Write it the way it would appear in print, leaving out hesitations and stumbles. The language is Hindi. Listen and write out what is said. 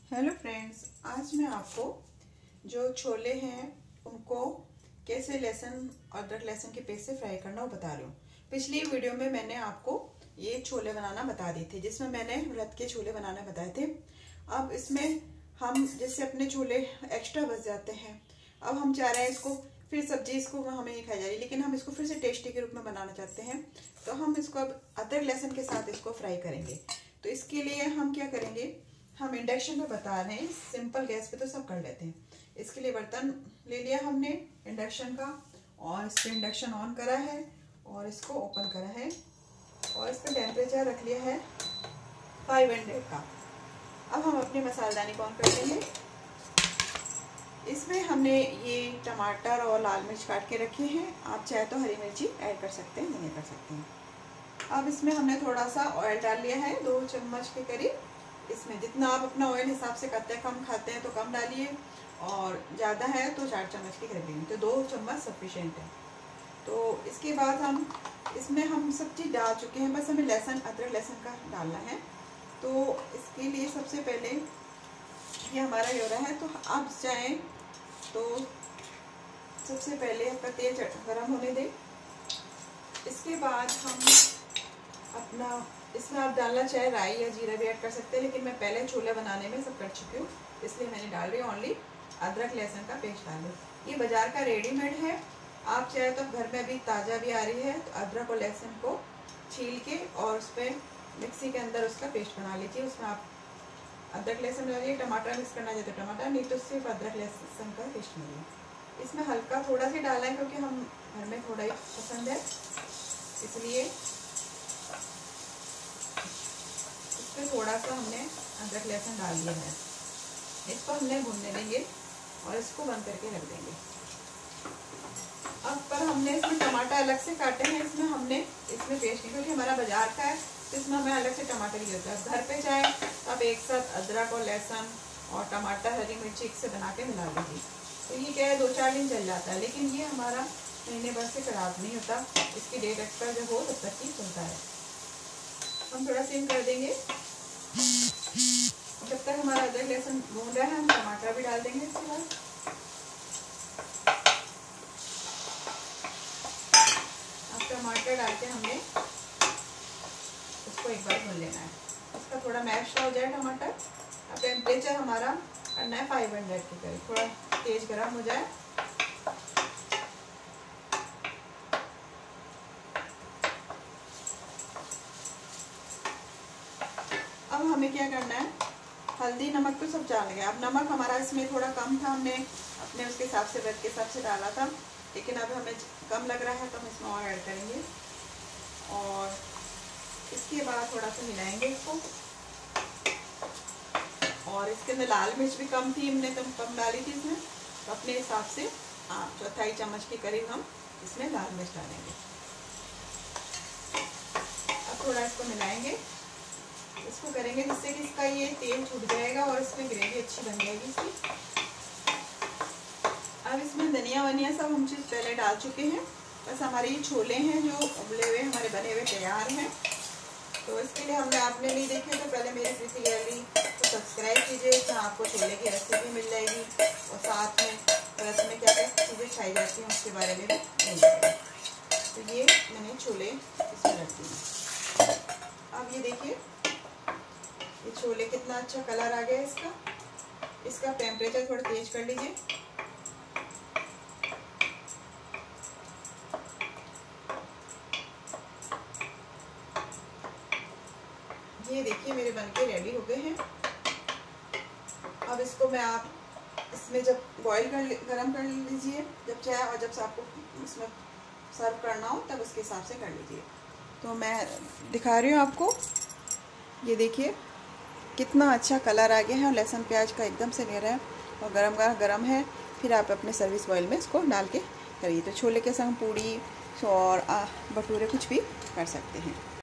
हेलो फ्रेंड्स, आज मैं आपको जो छोले हैं उनको कैसे लहसुन अदरक लहसुन के पेस्ट से फ्राई करना वो बता रही हूँ। पिछली वीडियो में मैंने आपको ये छोले बनाना बता दिए थे, जिसमें मैंने व्रत के छोले बनाना बताए थे। अब इसमें हम जैसे अपने छोले एक्स्ट्रा बच जाते हैं, अब हम चाह रहे हैं इसको फिर सब्जी इसको हमें नहीं खाई जा रही, लेकिन हम इसको फिर से टेस्टी के रूप में बनाना चाहते हैं। तो हम इसको अब अदरक लहसुन के साथ इसको फ्राई करेंगे। तो इसके लिए हम क्या करेंगे, हम इंडक्शन पे बता रहे हैं, सिंपल गैस पे तो सब कर लेते हैं। इसके लिए बर्तन ले लिया हमने इंडक्शन का, और इस पर इंडक्शन ऑन करा है और इसको ओपन करा है और इस पर टेम्परेचर रख लिया है 500 का। अब हम अपनी मसालेदानी को ऑन कर देंगे। इसमें हमने ये टमाटर और लाल मिर्च काट के रखे हैं, आप चाहे तो हरी मिर्ची ऐड कर सकते हैं, नहीं कर सकते हैं। अब इसमें हमने थोड़ा सा ऑयल डाल लिया है, 2 चम्मच के करीब। इसमें जितना आप अपना ऑयल हिसाब से करते हैं, कम खाते हैं तो कम डालिए, और ज़्यादा है तो 4 चम्मच के करीब, तो 2 चम्मच सफिशिएंट है। तो इसके बाद हम इसमें हम सब चीज़ डाल चुके हैं, बस हमें लहसुन अदरक लहसुन का डालना है। तो इसके लिए सबसे पहले ये हमारा हो रहा है, तो आप चाहें तो सबसे पहले आपका तेल गरम होने दें। इसके बाद हम अपना इसमें आप डालना चाहे राई या जीरा भी ऐड कर सकते हैं, लेकिन मैं पहले छोले बनाने में सब कर चुकी हूँ, इसलिए मैंने डाल रही हूँ ओनली अदरक लहसुन का पेस्ट डाल रही। ये बाजार का रेडीमेड है, आप चाहे तो घर में भी ताज़ा भी आ रही है, तो अदरक और लहसुन को छील के और उस पर मिक्सी के अंदर उसका पेस्ट बना लीजिए। उसमें आप अदरक लहसुन डालिए, टमाटर मिक्स करना चाहे तो टमाटर, नहीं तो सिर्फ अदरक लहसुन का पेस्ट डालिए। इसमें हल्का थोड़ा सा डाला है क्योंकि हम घर में थोड़ा ही पसंद है, इसलिए इसमें थोड़ा सा हमने अदरक लहसुन डाल दिया है। इसको हमने भूनने देंगे और इसको बंद करके रख देंगे। अब पर हमने इसमें टमाटर अलग से काटे हैं, इसमें हमने इसमें पेस्ट नहीं, क्योंकि हमारा बाजार का है तो इसमें हमें अलग से टमाटर ही होता है। घर पे चाहे आप एक साथ अदरक और लहसुन और टमाटर हरी मिर्ची एक से बना के मिला लीजिए, तो ये क्या है 2-4 दिन चल जाता है, लेकिन ये हमारा महीने भर से खराब नहीं होता। इसकी डेट एक्सपायर जब हो तब तक ही चलता है। हम थोड़ा सिम कर देंगे। जब तक हमारा अदरक लहसुन भून रहा है, हम टमाटर भी डाल देंगे। इसके बाद अब टमाटर डाल के हमने इसको एक बार भून लेना है, इसका थोड़ा मैश हो जाए टमाटर। अब टेम्परेचर हमारा करना है 500 के करीब, थोड़ा तेज गर्म हो जाए। अब हमें क्या करना है, हल्दी नमक तो सब डाल गया। अब नमक हमारा इसमें थोड़ा कम था, हमने अपने उसके हिसाब से व्रत के हिसाब से डाला था, लेकिन अब हमें कम लग रहा है तो हम इसमें और ऐड करेंगे। और इसके बाद थोड़ा सा मिलाएंगे इसको, और इसके अंदर लाल मिर्च भी कम थी, हमने तो कम डाली थी इसमें, तो अपने हिसाब से 4 चम्मच के करीब हम इसमें लाल मिर्च डालेंगे। अब थोड़ा इसको मिलाएंगे, इसको करेंगे जिससे कि इसका ये तेल छूट जाएगा और इसमें ग्रेवी अच्छी बन जाएगी इसकी। अब इसमें धनिया वनिया सब हम चीज़ पहले डाल चुके हैं, बस हमारे ये छोले हैं जो उबले हुए हमारे बने हुए तैयार हैं। तो इसके लिए हमने आपने नहीं देखे तो पहले मेरी प्रीति गैलरी को सब्सक्राइब कीजिए, जहाँ आपको छोले की रेसिपी मिल जाएगी, और साथ में व्रत में क्या क्या चीज़ें खाई जाती हैं उसके बारे में भी मिल जाएगा। तो ये मैंने छोले इसमें रख दिए। अब ये देखिए ये छोले कितना अच्छा कलर आ गया इसका। इसका टेम्परेचर थोड़ा तेज कर लीजिए। ये देखिए मेरे बनके रेडी हो गए हैं। अब इसको मैं आप इसमें जब बॉईल गरम कर लीजिए जब चाहे, और जब से आपको इसमें सर्व करना हो तब उसके हिसाब से कर लीजिए। तो मैं दिखा रही हूँ आपको, ये देखिए कितना अच्छा कलर आ गया है, और लहसुन प्याज का एकदम से गहरा है और गरम है। फिर आप अपने सर्विस बॉईल में इसको डाल के करिए। तो छोले के संग पूड़ी और भटूरे कुछ भी कर सकते हैं।